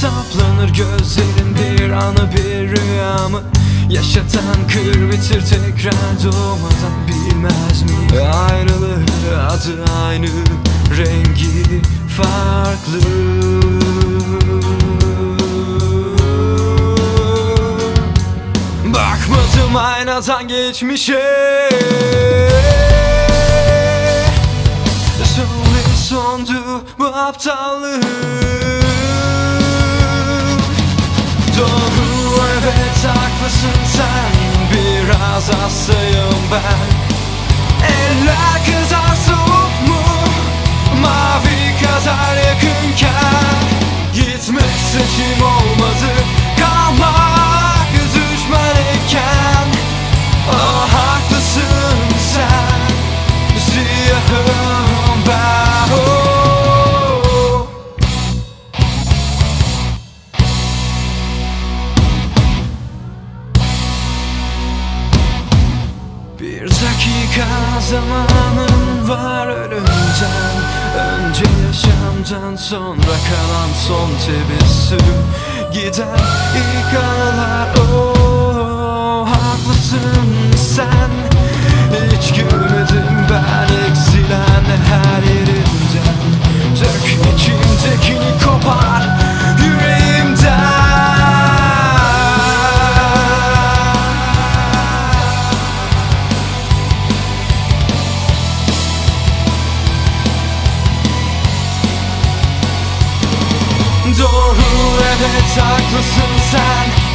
saplanır gözlerin, bir anı bir rüyamı yaşatan, kır bitir tekrar doğmadan. Bilmez mi ayrılığı, adı aynı, rengi farklı. Bakmadım aynadan geçmişe, sondu bu aptallığım. Doğru, evet haklısın sen, biraz hastayım ben. Eller kadar soğuk mu, mavi kadar yakınken, gitmek seçim olmadı, kalmak düşman iken. Ah haklısın sen, siyahım ben. Bir dakika zamanın var ölümden önce, yaşamdan sonra kalan son tebessüm, giden ilk anılar. Oh haklısın sen, hiç gülmedim ben eksilen her yerimden. Dök içimdekini, kopar yüreğimden. Doğru, evet haklısın sen,